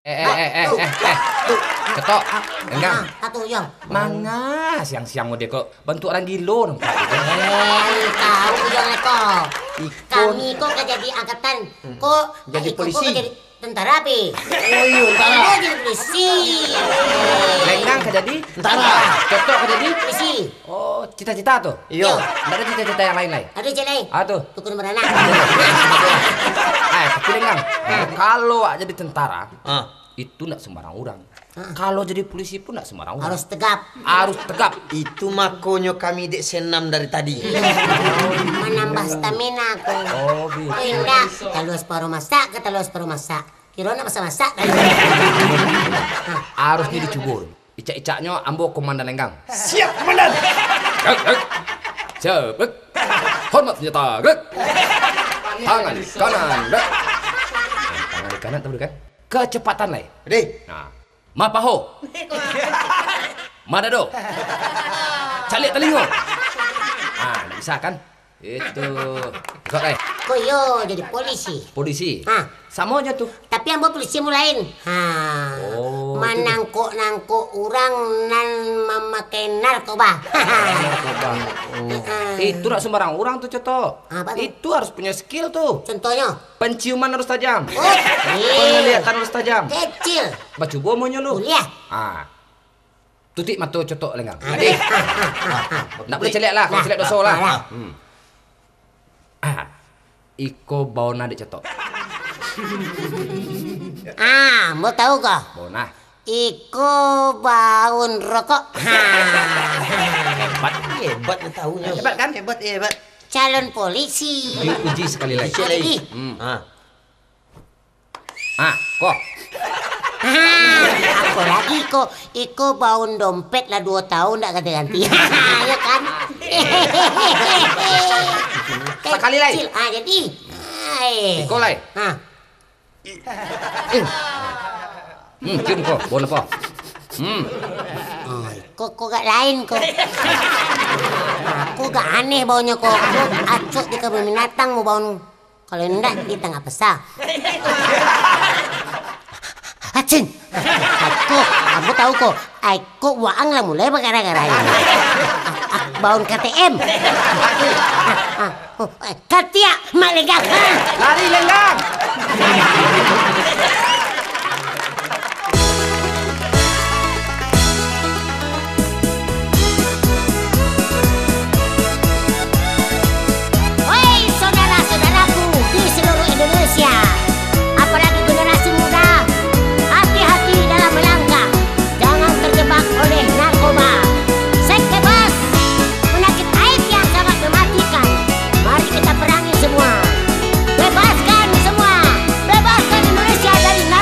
Ketok, enggak. Satu yang. Manga siang-siang mau kok bantu orang gilo nampak gitu. Tahu yang kok. Kami kok kerja di angkatan. Kok jadi polisi. Kok jadi tentara pi. Oh iya, tentara. Kok jadi polisi. Lenggang kerja di tentara. Ketok kerja di Polisi. oh, cita-cita tuh. Iya. Enggak ada cita-cita yang lain-lain. Ada jelai. Tuh. Tukun beranak. Tapi Lenggang, kalau jadi tentara, Ah. itu enggak sembarang orang. Kalau jadi polisi pun enggak sembarang orang. Harus tegap. Harus tegap. Itu makonyo kami dek senam dari tadi. Menambah stamina aku. Oh, gitu. Indah. Kalau separuh masak, kata lo separuh masak. Kira nak masak-masak. Harusnya dicubur. Icak-icaknya ambo komandan Lenggang. Siap, komandan. Siap. Hormat senjata. Tangan kanan. Tangan kanan tahu kan? Kecepatan lah. Deh. Nah, mapaho. Madado. Calik telingo. Bisa kan? Itu. Kok Kok yo jadi polisi. polisi. Ah. Sama aja tuh. Tapi ambo polisi mulain. Oh, Manangkuk-nangkuk orang nan memakai narkoba. Itu nak sembarang orang tuh, Cetok. Apa tuh? Itu harus punya skill tuh. Contohnya. Penciuman harus tajam. Oh, Penglihatan harus tajam. kecil. Baca bomonya lu. Kuliah. Tutik mata Cetok Lenggang. Adik. Nak boleh celek lah, kalau celek dosa lah. Lah. Iko bau nadik Cetok. Mau tahu kah? Bau nah. Iko baun rokok. Hebat. Hebat na tahunya. Hebat kan? Hebat. Calon polisi. Uji sekali lagi. Siap lagi. Ah. Kok. Apa lagi kok? Iko baun dompet lah 2 tahun tak ganti-ganti. Ya kan? Sekali lagi. Kecil. Jadi. Iko lai. Cium kok, bau apa? Kok gak lain kok. Aku gak aneh baunya kok. Acuk di kebun binatang mau bau. Kalau enggak di tengah pesa. Acing. Kamu tahu kok. Aku waang lah mulai gara-gara ini. Baun KTM. Katia, Mak Lenggang. Lari Lenggang. Hei saudara-saudaraku di seluruh Indonesia, apalagi generasi muda, hati-hati dalam melangkah, jangan terjebak oleh narkoba. Seks bebas, penyakit AIDS yang sangat mematikan. Mari kita perangi semua. Bebaskan semua, bebaskan Indonesia dari narkoba.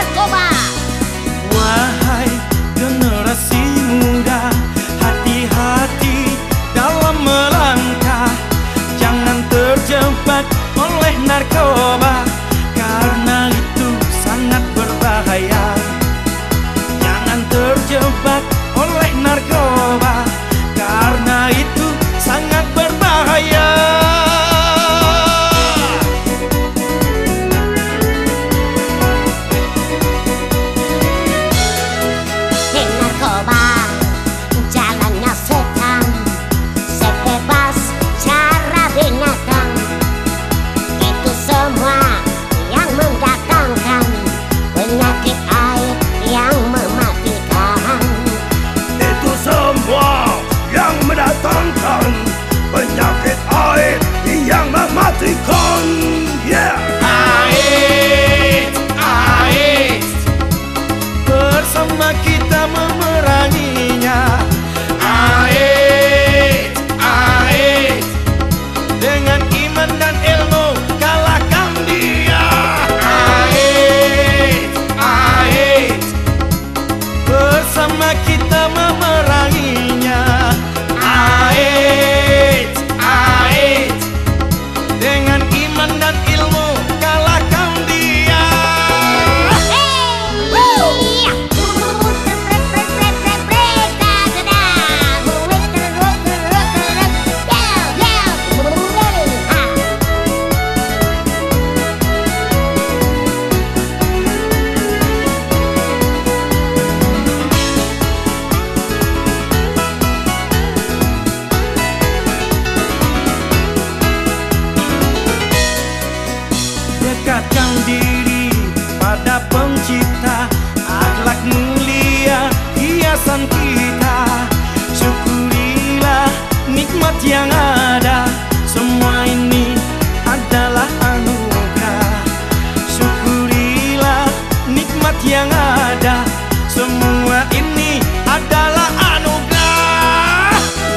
pencipta, akhlak mulia hiasan kita. Syukurilah nikmat yang ada, semua ini adalah anugerah. Syukurilah nikmat yang ada, semua ini adalah anugerah.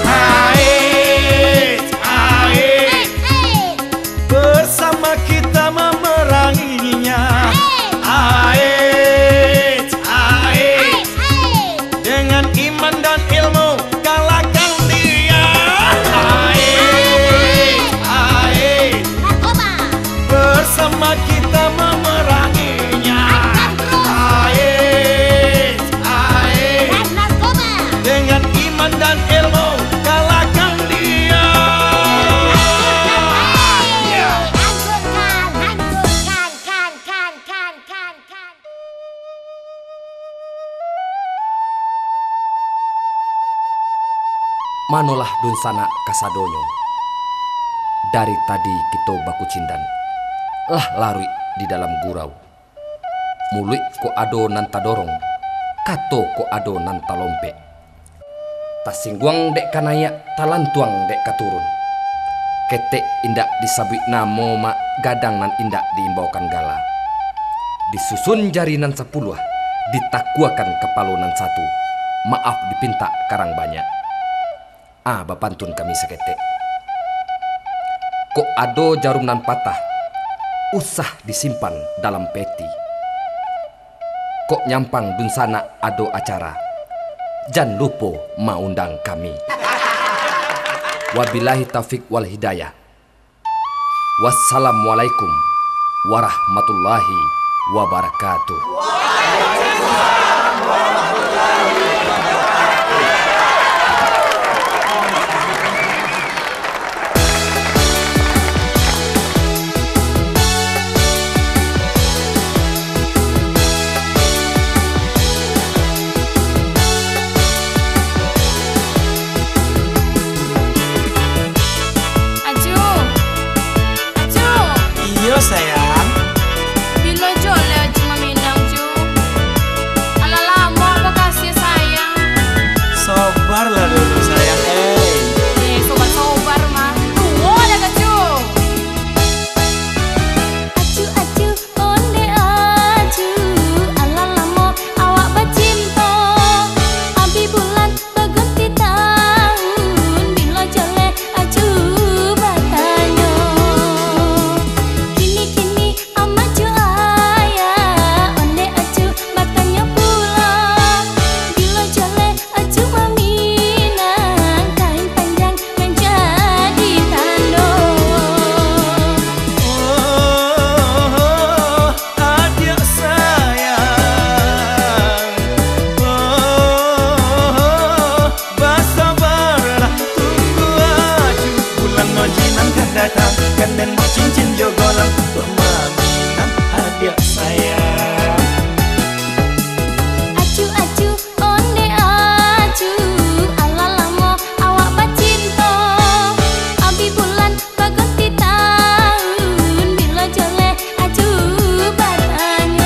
Bersama kita memeranginya. Dengan iman dan ilmu kalahkan dia. Bersama kita memeranginya. Dengan iman dan ilmu kalahkan dia. Manolah dunsana kasadonyo. Dari tadi kita baku cindan, lah larui di dalam gurau. Mulut ko ado nanta dorong, kato ko ado nanta lompe. Tasingguang dek kanaya, talantuang dek katurun. Ketek indak disabik namo mak gadang nan indak diimbaukan gala. Disusun jari nan 10, ditakuakan kepalo nan 1. Maaf dipinta karang banyak. Bapantun kami seketek. Kok ado jarum nan patah, usah disimpan dalam peti. Kok nyampang dunsana ado acara, jangan lupa maundang kami. Wabillahi taufik wal hidayah. Wassalamualaikum warahmatullahi wabarakatuh. Iya sayang. Bila jole cuma minang cu. Ala lama apa kasih sayang. Sabarlah dulu sayang. Sobar mah. Tuh ada kecu. Acu onde acu, ala lamo awak bacinta. Abi bulan berganti tahun, bila jole acu batanya. Kini amacu ayah, onde acu batanya pula. Bila jole acu meminang, kain panjang menjadi tanda. Oh, adik sayang. Oh, bersabarlah, tunggu aju. Bulan nojinan kan datang, kan dan mau cincin jogolan pemaminan adik sayang. Acu onde acu, ala lamo awak bacinta. Abi bulan berganti tahun, bila jole acu batanya.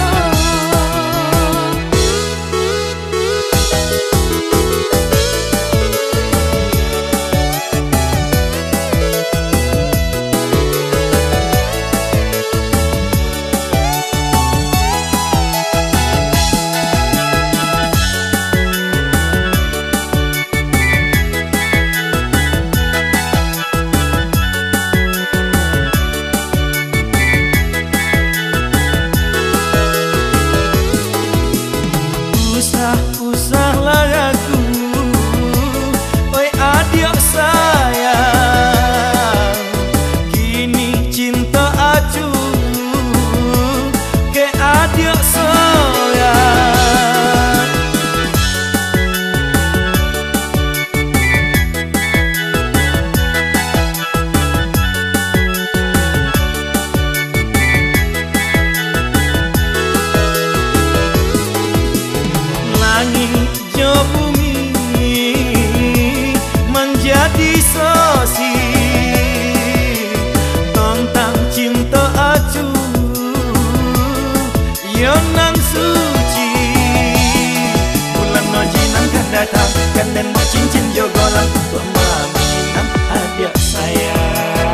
datang kan dan cincin jogolan tua Minang hadiah sayang.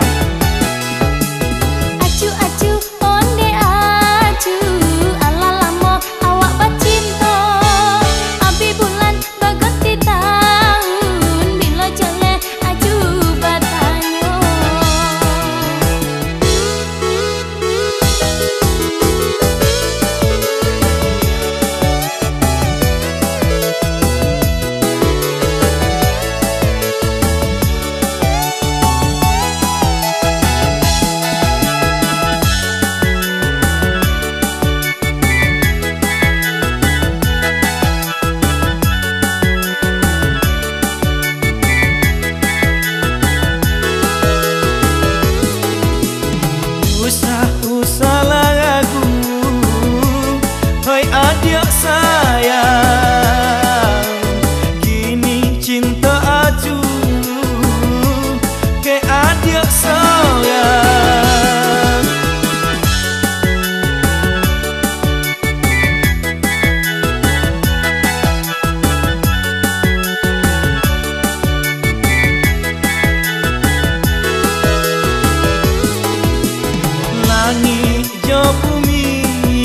Acu acu onde acu alalamo awak bacinto abi bulan baganti tahun bila jole acu batanyo. Usah lagu, hai adik sayang, kini cinta acu ke adik sayang. Langit jo bumi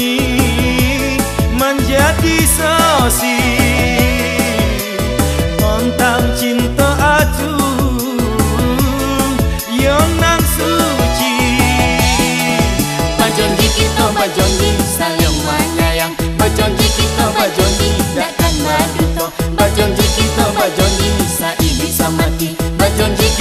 menjadi saksi tentang cinta acu yang nang suci. Bajonji kita bajonji saling menyayang, bajonji kita bajonji takkan maduto, bajonji kita bajonji saidi samati, bajonji